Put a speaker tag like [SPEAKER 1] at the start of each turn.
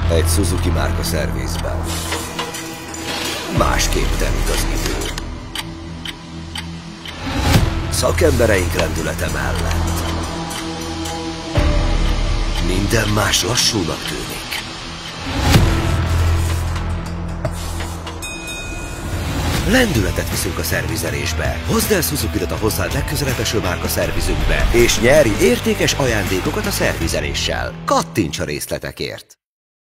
[SPEAKER 1] Egy Suzuki márka szervizben. Másképp telik az idő. Szakembereink lendülete mellett. Minden más lassúnak tűnik. Lendületet viszünk a szervizelésbe. Hozd el Suzuki-t a hozzád legközelebb eső márka szervizünkbe, és nyerj értékes ajándékokat a szervizeléssel. Kattints a részletekért!